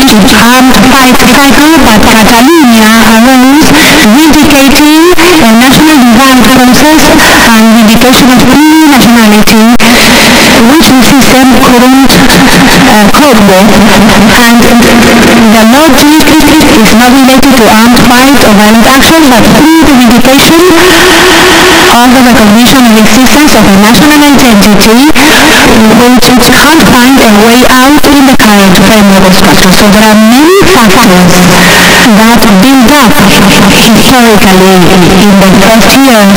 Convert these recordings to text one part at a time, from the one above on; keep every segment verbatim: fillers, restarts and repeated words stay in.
armed fight cycle, but Catalonia arose, vindicating a national divide process and vindication of nationality, which the system couldn't uh, cope with. And the logic is not related to armed fight or violent action, but through the vindication of the recognition of the existence of a national identity, which can't find a way out in the current framework structure. So there are many factors that build up historically in the first years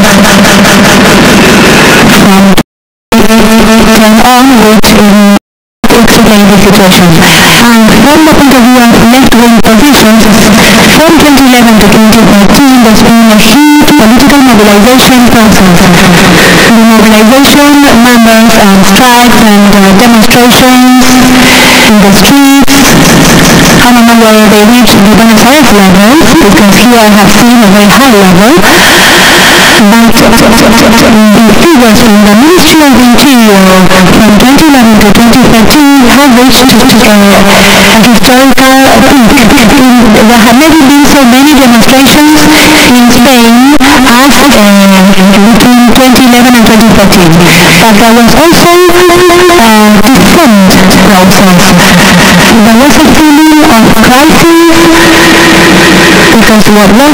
from then on, which um, explain the situation. And from the point of view of left-wing positions, from twenty eleven to twenty thirteen, there's been a huge political mobilization process. The mobilization numbers and strikes and uh, demonstrations in the streets, I don't know whether they reach the Buenos Aires level, because here I have seen a very high level, but the figures in the Ministry of Interior from twenty eleven to twenty thirteen have reached uh, a historical peak. There have never been so many demonstrations in Spain as uh, between twenty eleven and twenty thirteen. But there was also a dissent process. There was a feeling of crisis because what was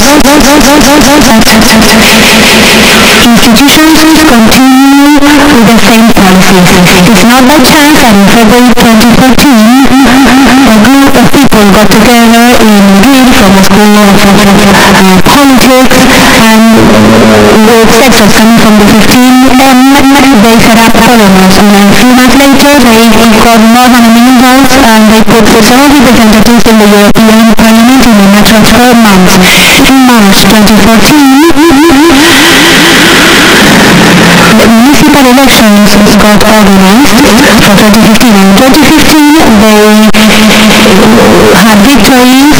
institutions continue with the same policies. It's not by chance that in February twenty fourteen a group of people got together in Madrid from the School of uh, Politics, and with sectors coming from the fifteen M, they set up Podemos, and a few months later they got more than a million votes, and they put several representatives in the European Parliament in a matter of four months. In March twenty fourteen, the municipal elections got organized for twenty fifteen. In twenty fifteen, they had victories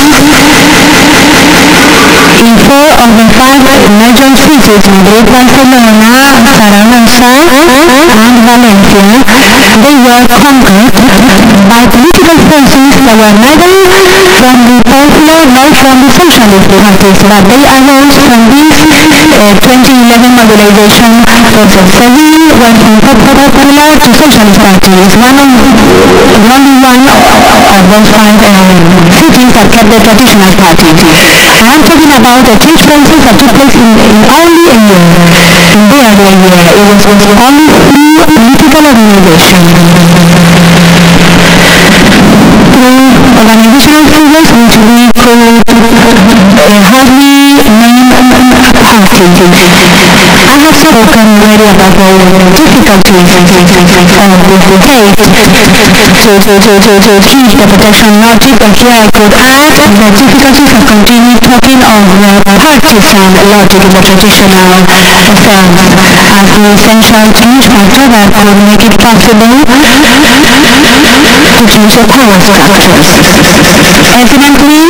in four of the five major cities, Madrid, Barcelona, Zaragoza, and Valencia. They were conquered by political forces that were neither from the popular nor from the socialist parties, but they arose from this uh, twenty eleven mobilization process. So we went from popular to socialist parties. One of, only one of those five um, cities that kept the traditional party. I am talking about the change process that took place in, in only a year. In barely a year. It was only through political organization. Through organizational figures which we could uh, hardly name party. I have spoken already about the difficulties of the state to, to, to, to, to keep the protection logic, but here I could add the difficulties of continuing talking of the partisan logic in the traditional sense as the essential change factor that would make it possible to change the power structures. Evidently,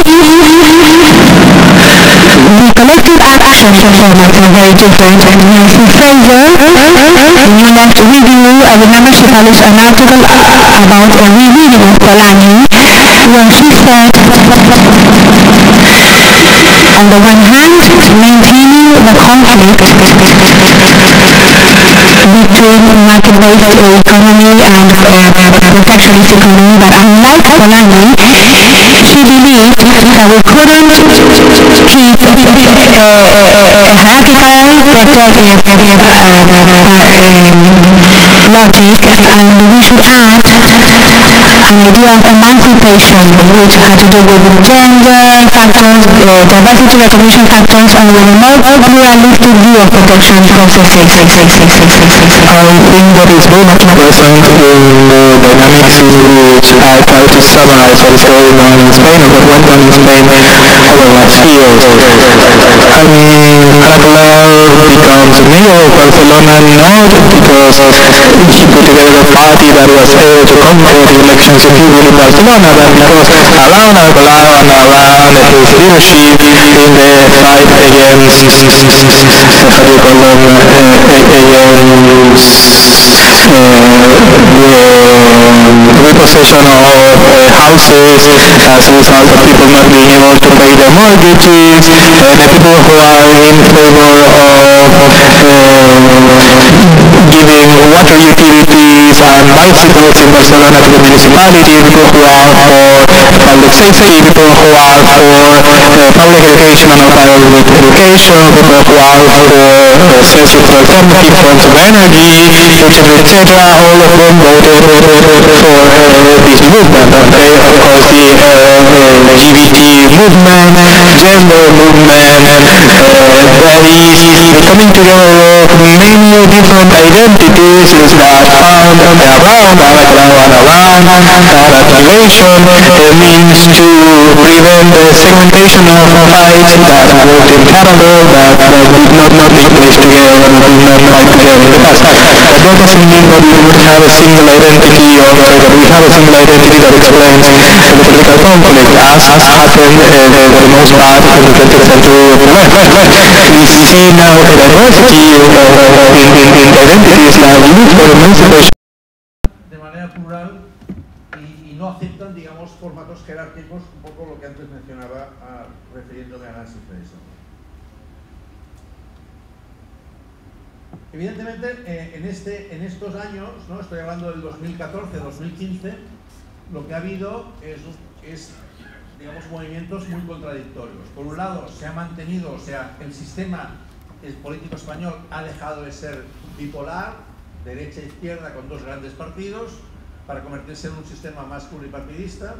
the collective action performance is very different. Nancy Fraser, in New Left Review, I remember she published an article about a rereading of Polanyi, where she said, on the one hand, maintaining the conflict between market-based economy and uh, protectionist economy, but unlike Polanyi, she believed that we couldn't keep uh, a hierarchical protective uh, logic, and we should add an idea of emancipation, which had to do with gender factors, uh, diversity recognition factors, and with a more pluralistic view of protection processes. I think that is very much present in the dynamics in which I try to summarize what is going on in Spain or what went on in Spain over the last years. I mean, Ana Colau becomes mayor of Barcelona not because she put together a party that was able to conquer the elections of people in Barcelona, but because around Ana Colau and around his leadership in the fight against, how do you call them, uh, against uh, the repossession of uh, houses as a result of people not being able to pay their mortgages, and the people who are in favor of uh, giving water utilities and bicycles in Barcelona to the municipality, people who are for public safety, people who are for uh, public education and private education, people who are for uh, sensitive alternative forms of energy, et cetera, et cetera. All of them voted for uh, this movement. Okay, of course, the uh, L G B T movement, gender movement, uh, that is the coming together of many different identities is that found around, around, around, around, that activation uh, means to prevent the segmentation of rights that worked in parallel, that, that did not, not take place together and did not fight together in the past. But that doesn't mean that we would have a single identity, or sorry, that we have a single identity that explains the political conflict, as, as happened uh, for the most part in the twentieth century of the left. We see now a diversity of, of in, in, in identities that look for emancipation. De manera plural y, y no aceptan, digamos, formatos jerárquicos, un poco lo que antes mencionaba a, refiriéndome a Nancy Fraser. Evidentemente, eh, en, este, en estos años, ¿no? Estoy hablando del dos mil catorce dos mil quince, lo que ha habido es, es, digamos, movimientos muy contradictorios. Por un lado, se ha mantenido, o sea, el sistema el político español ha dejado de ser bipolar, derecha e izquierda, con dos grandes partidos, para convertirse en un sistema más pluripartidista,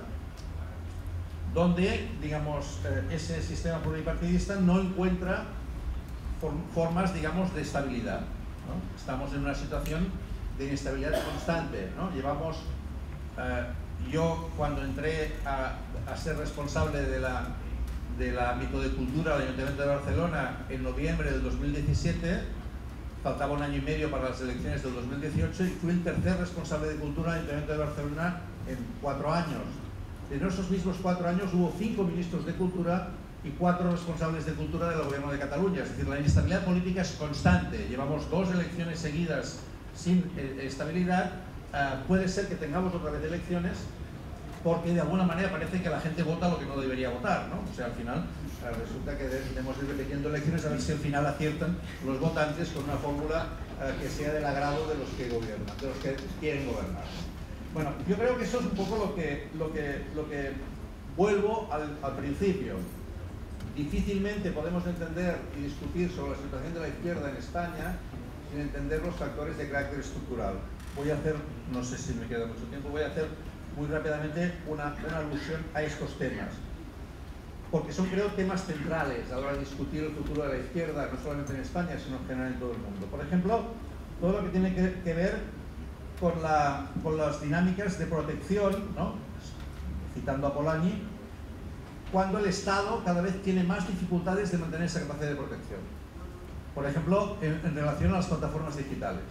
donde, digamos, eh, ese sistema pluripartidista no encuentra form formas, digamos, de estabilidad, ¿no? Estamos en una situación de inestabilidad constante, ¿no? Llevamos, eh, yo cuando entré a, a ser responsable de la, del ámbito de cultura del Ayuntamiento de Barcelona en noviembre del dos mil diecisiete, faltaba un año y medio para las elecciones del dos mil dieciocho y fui el tercer responsable de cultura del Ayuntamiento de Barcelona en cuatro años. En esos mismos cuatro años hubo cinco ministros de cultura y cuatro responsables de cultura del gobierno de Cataluña. Es decir, la inestabilidad política es constante. Llevamos dos elecciones seguidas sin eh, estabilidad. Uh, puede ser que tengamos otra vez elecciones porque de alguna manera parece que la gente vota lo que no debería votar, ¿no? O sea, al final uh, resulta que debemos ir repitiendo elecciones a ver si al final aciertan los votantes con una fórmula uh, que sea del agrado de los que gobiernan, de los que quieren gobernar. Bueno, yo creo que eso es un poco lo que, lo que, lo que vuelvo al, al principio. Difícilmente podemos entender y discutir sobre la situación de la izquierda en España sin entender los factores de carácter estructural. Voy a hacer, no sé si me queda mucho tiempo, voy a hacer muy rápidamente una, una alusión a estos temas, porque son, creo, temas centrales a la hora de discutir el futuro de la izquierda, no solamente en España, sino en general en todo el mundo. Por ejemplo, todo lo que tiene que, que ver con, la, con las dinámicas de protección, ¿no? Citando a Polanyi, cuando el Estado cada vez tiene más dificultades de mantener esa capacidad de protección. Por ejemplo, en, en relación a las plataformas digitales,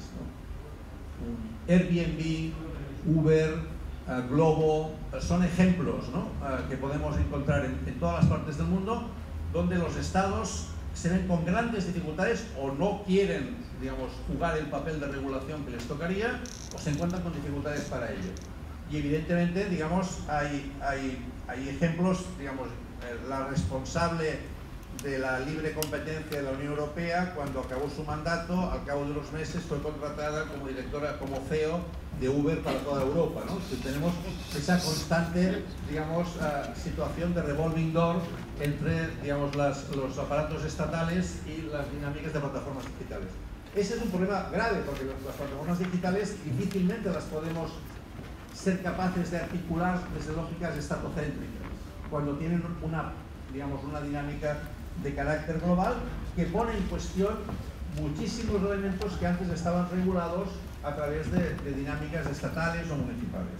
¿no? Airbnb, Uber, uh, Globo, uh, son ejemplos, ¿no? uh, que podemos encontrar en, en todas las partes del mundo, donde los estados se ven con grandes dificultades o no quieren, digamos, jugar el papel de regulación que les tocaría, o se encuentran con dificultades para ello. Y evidentemente, digamos, hay, hay, hay ejemplos, digamos, eh, la responsable de la libre competencia de la Unión Europea, cuando acabó su mandato, al cabo de unos meses fue contratada como directora, como C E O de Uber para toda Europa, ¿no? Entonces, tenemos esa constante, digamos, uh, situación de revolving door entre, digamos, las, los aparatos estatales y las dinámicas de plataformas digitales. Ese es un problema grave, porque las plataformas digitales difícilmente las podemos ser capaces de articular desde lógicas estatocéntricas, cuando tienen una, digamos, una dinámica de carácter global que pone en cuestión muchísimos elementos que antes estaban regulados a través de, de dinámicas estatales o municipales.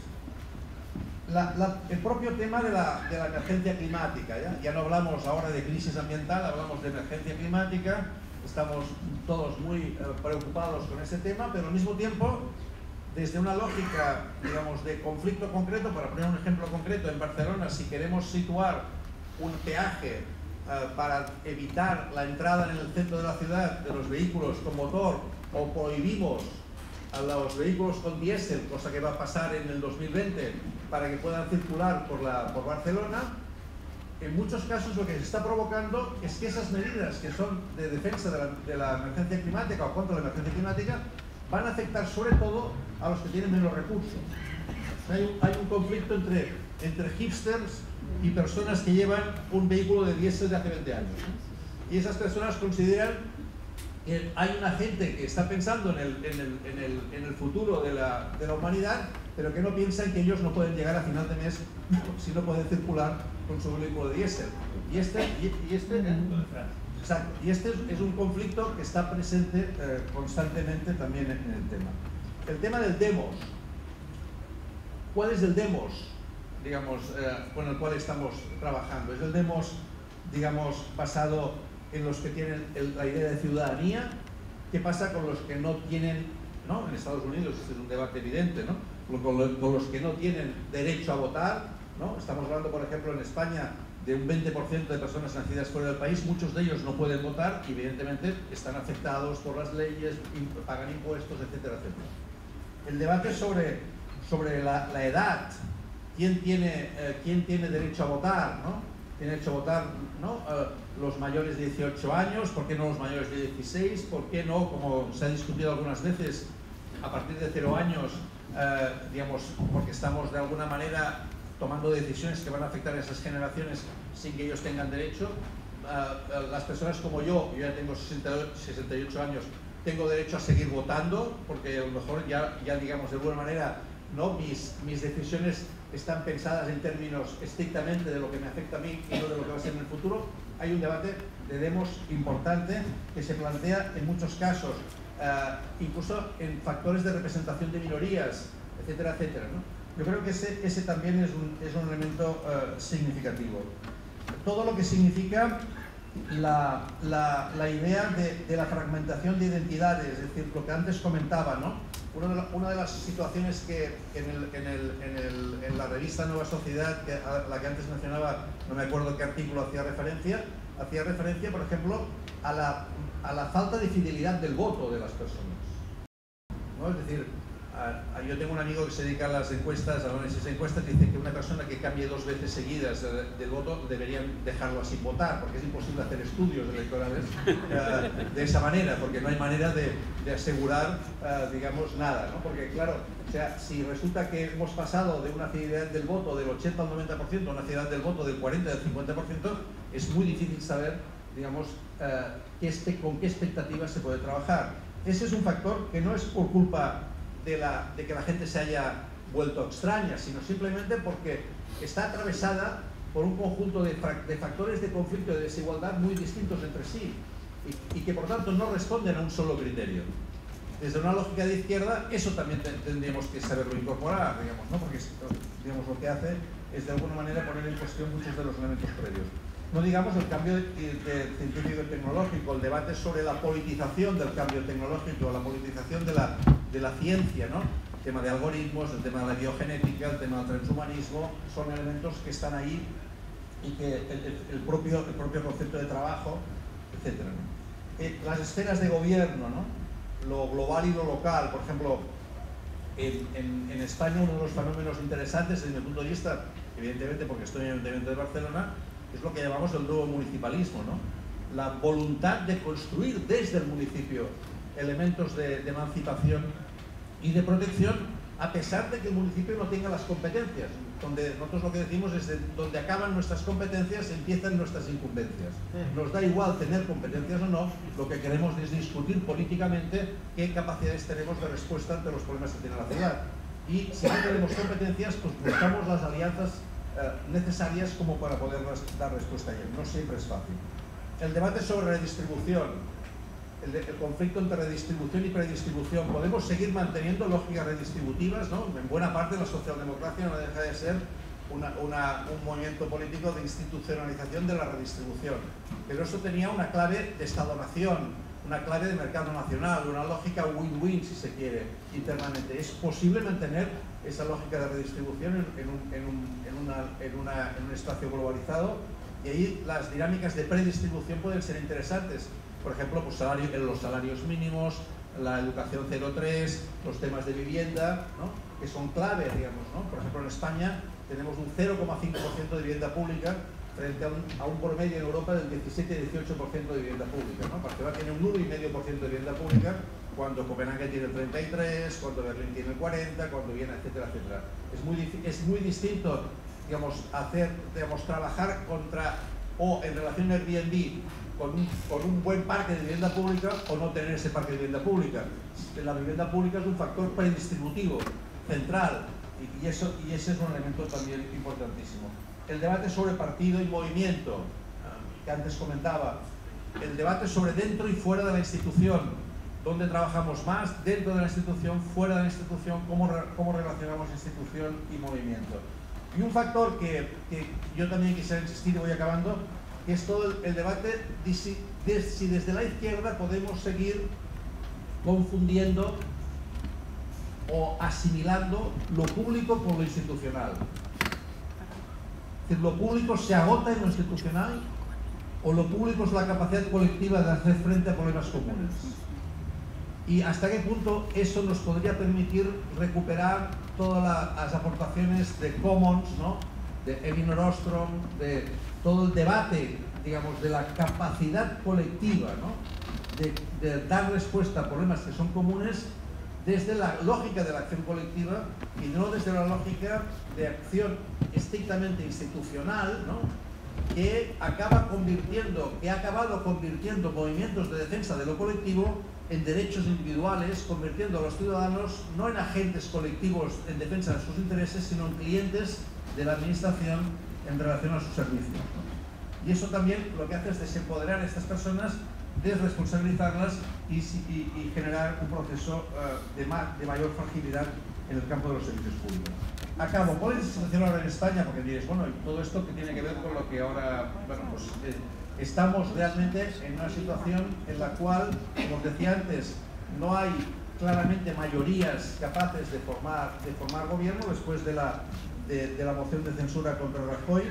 La, la, el propio tema de la, de la emergencia climática, ¿ya? Ya no hablamos ahora de crisis ambiental, hablamos de emergencia climática, estamos todos muy eh, preocupados con ese tema, pero al mismo tiempo, desde una lógica, digamos, de conflicto concreto, para poner un ejemplo concreto, en Barcelona, si queremos situar un peaje uh, para evitar la entrada en el centro de la ciudad de los vehículos con motor, o prohibimos a los vehículos con diésel, cosa que va a pasar en el dos mil veinte, para que puedan circular por, la, por Barcelona, en muchos casos lo que se está provocando es que esas medidas que son de defensa de la, de la emergencia climática o contra la emergencia climática van a afectar sobre todo a los que tienen menos recursos. Hay un, hay un conflicto entre, entre hipsters y personas que llevan un vehículo de diésel de hace veinte años. Y esas personas consideran que hay una gente que está pensando en el, en el, en el, en el futuro de la, de la humanidad, pero que no piensan que ellos no pueden llegar a final de mes si no pueden circular con su vehículo de diésel. Y este, y, y este, eh, exacto, y este es, es un conflicto que está presente eh, constantemente también en, en el tema. El tema del demos. ¿Cuál es el demos, digamos, eh, con el cual estamos trabajando? Es el demos, digamos, basado en los que tienen el, la idea de ciudadanía. ¿Qué pasa con los que no tienen, ¿no? En Estados Unidos este es un debate evidente, ¿no? Con, lo, con los que no tienen derecho a votar, ¿no? Estamos hablando, por ejemplo, en España de un veinte por ciento de personas nacidas fuera del país, muchos de ellos no pueden votar y evidentemente están afectados por las leyes, pagan impuestos, etcétera, etcétera. El debate sobre, sobre la, la edad, quién tiene, eh, quién tiene derecho a votar, ¿no? Tiene derecho a votar, ¿no? Uh, los mayores de dieciocho años, ¿por qué no los mayores de dieciséis? ¿Por qué no, como se ha discutido algunas veces, a partir de cero años, uh, digamos, porque estamos de alguna manera tomando decisiones que van a afectar a esas generaciones sin que ellos tengan derecho? Uh, uh, las personas como yo, yo ya tengo sesenta y ocho años, tengo derecho a seguir votando, porque a lo mejor ya, ya digamos, de alguna manera, ¿no? mis, mis decisiones están pensadas en términos estrictamente de lo que me afecta a mí y no de lo que va a ser en el futuro. Hay un debate de demos importante que se plantea en muchos casos, uh, incluso en factores de representación de minorías, etcétera, etcétera, ¿no? Yo creo que ese, ese también es un, es un elemento uh, significativo. Todo lo que significa la, la, la idea de, de la fragmentación de identidades, es decir, lo que antes comentaba, ¿no? Una de, la, una de las situaciones que en, el, en, el, en, el, en la revista Nueva Sociedad, que, a la que antes mencionaba, no me acuerdo qué artículo hacía referencia, hacía referencia, por ejemplo, a la, a la falta de fidelidad del voto de las personas, ¿no? Es decir, a, a, yo tengo un amigo que se dedica a las encuestas, a análisis de encuestas, y dice que una persona que cambie dos veces seguidas de, del voto deberían dejarlo sin votar, porque es imposible hacer estudios electorales uh, de esa manera, porque no hay manera de, de asegurar, uh, digamos, nada, ¿no? Porque claro, o sea, si resulta que hemos pasado de una fidelidad del voto del ochenta al noventa por ciento a una fidelidad del voto del cuarenta al cincuenta por ciento, es muy difícil saber, digamos, uh, qué, con qué expectativas se puede trabajar. Ese es un factor que no es por culpa De, la, de que la gente se haya vuelto extraña, sino simplemente porque está atravesada por un conjunto de, de factores de conflicto y de desigualdad muy distintos entre sí y, y que por tanto no responden a un solo criterio. Desde una lógica de izquierda, eso también tendríamos que saberlo incorporar, digamos, ¿no? Porque digamos, lo que hace es de alguna manera poner en cuestión muchos de los elementos previos. No digamos el cambio de, de científico y tecnológico, el debate sobre la politización del cambio tecnológico, la politización de la, de la ciencia, ¿no? El tema de algoritmos, el tema de la biogenética, el tema del transhumanismo, son elementos que están ahí y que el, el, el, propio, el propio concepto de trabajo, etcétera, ¿no? Eh, las esferas de gobierno, ¿no? Lo global y lo local, por ejemplo, en, en, en España uno de los fenómenos interesantes desde mi punto de vista, evidentemente porque estoy en el Ayuntamiento de Barcelona, es lo que llamamos el nuevo municipalismo, ¿no? La voluntad de construir desde el municipio elementos de, de emancipación y de protección, a pesar de que el municipio no tenga las competencias. Donde nosotros lo que decimos es de donde acaban nuestras competencias empiezan nuestras incumbencias. Nos da igual tener competencias o no, lo que queremos es discutir políticamente qué capacidades tenemos de respuesta ante los problemas que tiene la ciudad. Y si no tenemos competencias, pues buscamos las alianzas Eh, necesarias como para poder dar respuesta a ello. No siempre es fácil. El debate sobre redistribución, el, de, el conflicto entre redistribución y predistribución. Podemos seguir manteniendo lógicas redistributivas, ¿no? En buena parte la socialdemocracia no deja de ser una, una, un movimiento político de institucionalización de la redistribución. Pero eso tenía una clave de Estado-nación, una clave de mercado nacional, una lógica win-win, si se quiere, internamente. Es posible mantener esa lógica de redistribución en, en, un, en, un, en, una, en, una, en un espacio globalizado, y ahí las dinámicas de predistribución pueden ser interesantes. Por ejemplo, pues salario, los salarios mínimos, la educación cero tres, los temas de vivienda, ¿no? Que son clave, digamos, ¿no? Por ejemplo, en España tenemos un cero coma cinco por ciento de vivienda pública frente a un, a un promedio en Europa del diecisiete a dieciocho por ciento de vivienda pública, ¿no? Barcelona tiene un uno coma cinco por ciento de vivienda pública, cuando Copenhague tiene el treinta y tres, cuando Berlín tiene el cuarenta, cuando Viena, etcétera, etcétera. Es muy, es muy distinto, digamos, hacer, digamos, trabajar contra o en relación a Airbnb con un, con un buen parque de vivienda pública o no tener ese parque de vivienda pública. La vivienda pública es un factor predistributivo, central, y, y, eso, y ese es un elemento también importantísimo. El debate sobre partido y movimiento, que antes comentaba, el debate sobre dentro y fuera de la institución, dónde trabajamos más, dentro de la institución, fuera de la institución, cómo, cómo relacionamos institución y movimiento. Y un factor que, que yo también quisiera insistir y voy acabando, que es todo el, el debate de si, de si desde la izquierda podemos seguir confundiendo o asimilando lo público con lo institucional. Es decir, lo público se agota en lo institucional o lo público es la capacidad colectiva de hacer frente a problemas comunes. Y hasta qué punto eso nos podría permitir recuperar todas la, las aportaciones de Commons, ¿no? De Elinor Ostrom, de todo el debate, digamos, de la capacidad colectiva, ¿no? de, de dar respuesta a problemas que son comunes desde la lógica de la acción colectiva y no desde la lógica de acción estrictamente institucional, ¿no? que acaba convirtiendo, que ha acabado convirtiendo movimientos de defensa de lo colectivo en derechos individuales, convirtiendo a los ciudadanos no en agentes colectivos en defensa de sus intereses, sino en clientes de la administración en relación a sus servicios, ¿no? Y eso también lo que hace es desempoderar a estas personas, desresponsabilizarlas y, y, y generar un proceso uh, de, ma de mayor fragilidad en el campo de los servicios públicos. Acabo, ¿cuál es la situación ahora en España? Porque diréis, bueno, y todo esto que tiene que ver con lo que ahora, bueno, pues eh, estamos realmente en una situación en la cual, como os decía antes, no hay claramente mayorías capaces de formar, de formar gobierno después de la, de, de la moción de censura contra Rajoy.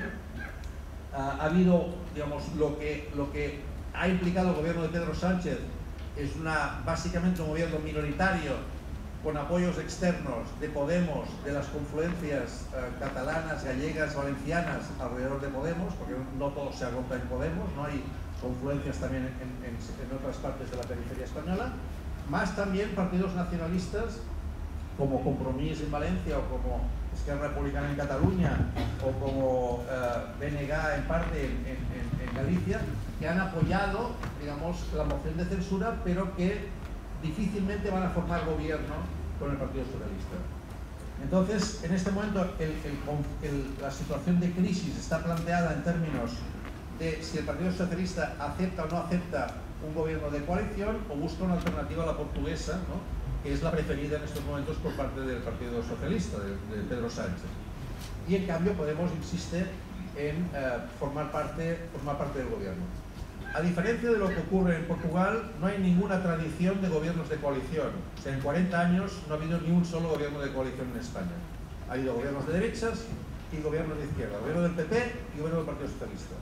Uh, ha habido, digamos, lo que, lo que ha implicado el gobierno de Pedro Sánchez es una, básicamente un gobierno minoritario con apoyos externos de Podemos, de las confluencias uh, catalanas, gallegas, valencianas alrededor de Podemos, porque no todo se agota en Podemos, no hay confluencias también en, en, en otras partes de la periferia española, más también partidos nacionalistas como Compromís en Valencia o como Esquerra Republicana en Cataluña o como uh, B N G en parte en, en, en Galicia, que han apoyado, digamos, la moción de censura, pero que difícilmente van a formar gobierno con el Partido Socialista. Entonces, en este momento, el, el, el, la situación de crisis está planteada en términos de si el Partido Socialista acepta o no acepta un gobierno de coalición o busca una alternativa a la portuguesa, ¿no? que es la preferida en estos momentos por parte del Partido Socialista, de, de Pedro Sánchez. Y en cambio Podemos insiste en uh, formar, parte, formar parte del gobierno. A diferencia de lo que ocurre en Portugal, no hay ninguna tradición de gobiernos de coalición. O sea, en cuarenta años no ha habido ni un solo gobierno de coalición en España. Ha habido gobiernos de derechas y gobiernos de izquierda, gobierno del P P y gobierno del Partido Socialista.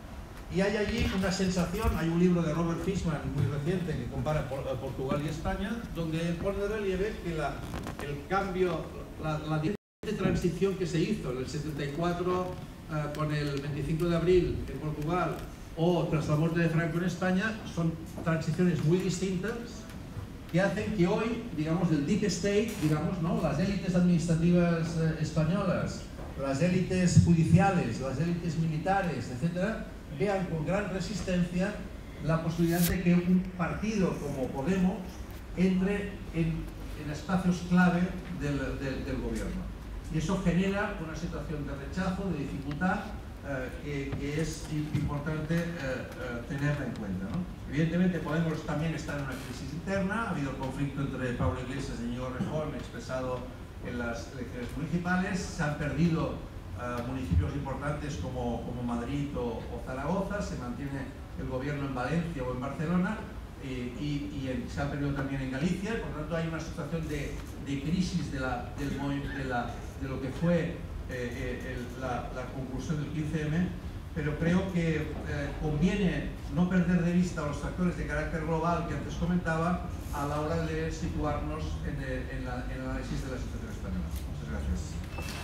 Y hay allí una sensación, hay un libro de Robert Fishman muy reciente que compara Portugal y España, donde él pone de relieve que la, el cambio, la, la transición que se hizo en el setenta y cuatro uh, con el veinticinco de abril en Portugal o tras la muerte de Franco en España, son transiciones muy distintas que hacen que hoy, digamos, el deep state, digamos, ¿no? las élites administrativas eh, españolas, las élites judiciales, las élites militares, etcétera, vean con gran resistencia la posibilidad de que un partido como Podemos entre en, en espacios clave del, del, del gobierno. Y eso genera una situación de rechazo, de dificultad, Uh, que, que es importante uh, uh, tenerla en cuenta, ¿no? Evidentemente Podemos también está en una crisis interna, ha habido el conflicto entre Pablo Iglesias y Íñigo Rejón expresado en las elecciones municipales, se han perdido uh, municipios importantes como, como Madrid o, o Zaragoza, se mantiene el gobierno en Valencia o en Barcelona eh, y, y en, se ha perdido también en Galicia, por lo tanto hay una situación de, de crisis de, la, del, de, la, de lo que fue Eh, eh, el, la, la conclusión del quince eme pero creo que eh, conviene no perder de vista los factores de carácter global que antes comentaba a la hora de situarnos en el, en la, en el análisis de la situación española. Muchas gracias.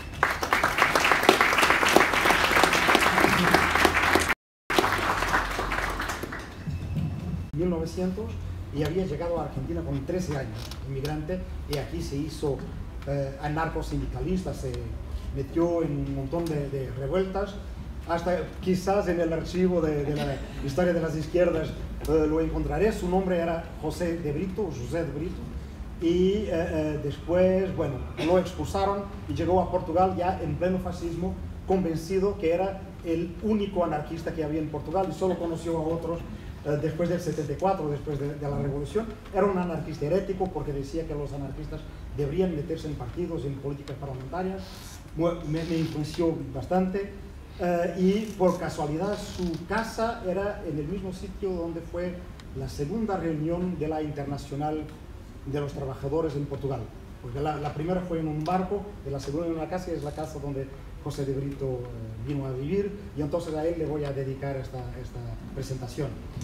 mil novecientos y había llegado a Argentina con trece años, inmigrante, y aquí se hizo eh, anarcosindicalista, se metió en un montón de, de revueltas, hasta quizás en el archivo de, de la historia de las izquierdas eh, lo encontraré. Su nombre era José de Brito, José de Brito, y eh, eh, después, bueno, lo expulsaron y llegó a Portugal ya en pleno fascismo, convencido que era el único anarquista que había en Portugal y solo conoció a otros eh, después del setenta y cuatro, después de, de la revolución. Era un anarquista herético porque decía que los anarquistas deberían meterse en partidos, en políticas parlamentarias. Me, me influenció bastante. Uh, y por casualidad su casa era en el mismo sitio donde fue la segunda reunión de la Internacional de los Trabajadores en Portugal, porque la, la primera fue en un barco y la segunda en una casa, y es la casa donde José de Brito uh, vino a vivir, y entonces a él le voy a dedicar esta, esta presentación.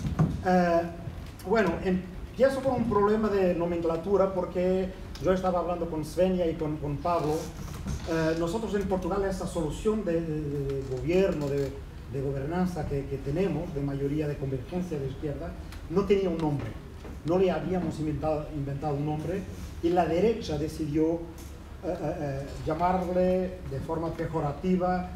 Uh, bueno, empiezo por un problema de nomenclatura, porque yo estaba hablando con Svenja y con, con Pablo. Uh, nosotros en Portugal esa solución de, de, de gobierno, de, de gobernanza que, que tenemos, de mayoría de convergencia de izquierda, no tenía un nombre. No le habíamos inventado, inventado un nombre, y la derecha decidió uh, uh, uh, llamarle de forma pejorativa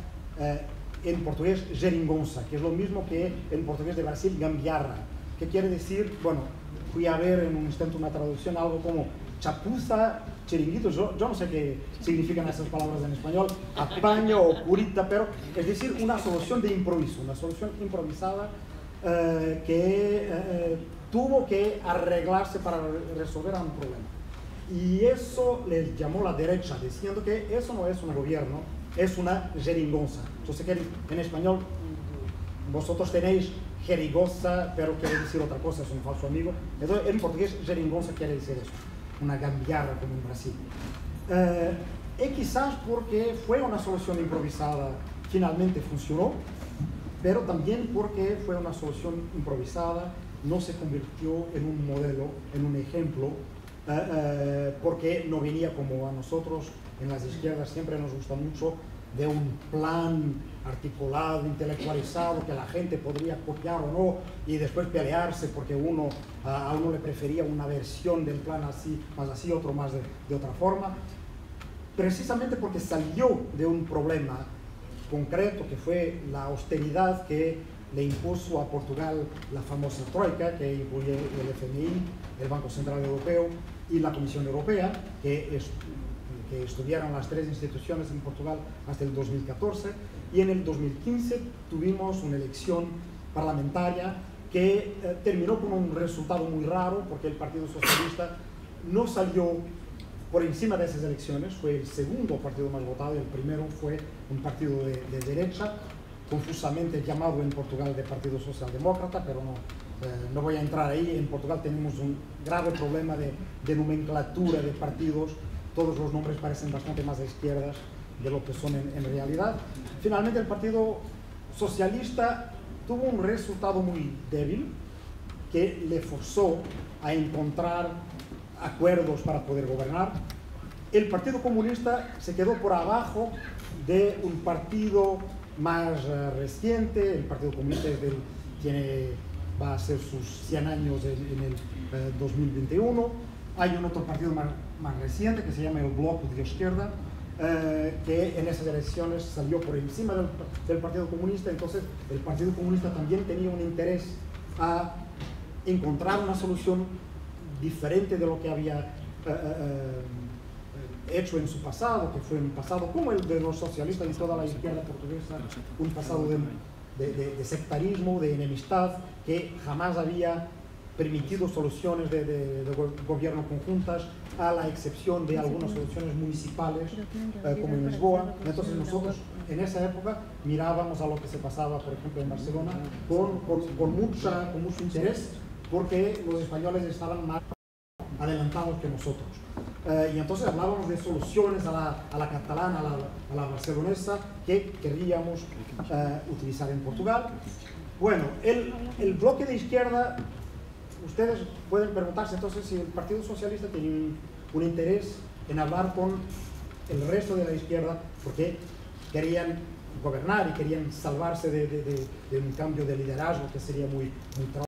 uh, en portugués geringonça, que es lo mismo que en portugués de Brasil gambiarra, que quiere decir, bueno, fui a ver en un instante una traducción, algo como chapuza, chiringuitos, yo, yo no sé qué significan esas palabras en español, apaño o curita, pero es decir, una solución de improviso, una solución improvisada eh, que eh, tuvo que arreglarse para resolver un problema. Y eso les llamó la derecha, diciendo que eso no es un gobierno, es una geringonça. Yo sé que en español vosotros tenéis jerigosa, pero quiere decir otra cosa, es un falso amigo. Entonces, en portugués, geringonça quiere decir eso, una gambiarra como en Brasil. Eh, y quizás porque fue una solución improvisada, finalmente funcionó, pero también porque fue una solución improvisada, no se convirtió en un modelo, en un ejemplo, eh, eh, porque no venía como a nosotros en las izquierdas siempre nos gusta mucho de un plan articulado, intelectualizado, que la gente podría copiar o no, y después pelearse porque uno, a uno le prefería una versión del plan así, más así, otro más de, de otra forma, precisamente porque salió de un problema concreto que fue la austeridad que le impuso a Portugal la famosa Troika, que incluye el F M I, el Banco Central Europeo y la Comisión Europea, que es que estudiaron las tres instituciones en Portugal hasta el dos mil catorce, y en el dos mil quince tuvimos una elección parlamentaria que eh, terminó con un resultado muy raro, porque el Partido Socialista no salió por encima de esas elecciones, fue el segundo partido más votado, y el primero fue un partido de, de derecha, confusamente llamado en Portugal de Partido Socialdemócrata, pero no, eh, no voy a entrar ahí. En Portugal tenemos un grave problema de, de nomenclatura de partidos. Todos los nombres parecen bastante más de izquierdas de lo que son en, en realidad. Finalmente el Partido Socialista tuvo un resultado muy débil que le forzó a encontrar acuerdos para poder gobernar. El Partido Comunista se quedó por abajo de un partido más uh, reciente. El Partido Comunista es del, tiene, va a ser sus cien años en, en el uh, dos mil veintiuno. Hay un otro partido más, más reciente que se llama el Bloco de Izquierda, eh, que en esas elecciones salió por encima del, del Partido Comunista. Entonces el Partido Comunista también tenía un interés a encontrar una solución diferente de lo que había eh, eh, hecho en su pasado, que fue un pasado como el de los socialistas y toda la izquierda portuguesa, un pasado de, de, de, de sectarismo, de enemistad, que jamás había permitido soluciones de, de, de gobierno conjuntas, a la excepción de algunas soluciones municipales, eh, como en Lisboa. Entonces nosotros en esa época mirábamos a lo que se pasaba, por ejemplo, en Barcelona, con, con, con, mucha, con mucho interés, porque los españoles estaban más adelantados que nosotros. Eh, y entonces hablábamos de soluciones a la, a la catalana, a la, a la barcelonesa, que querríamos eh, utilizar en Portugal. Bueno, el, el bloque de izquierda, ustedes pueden preguntarse entonces si el Partido Socialista tiene un, un interés en hablar con el resto de la izquierda, porque querían gobernar y querían salvarse de, de, de, de un cambio de liderazgo que sería muy, muy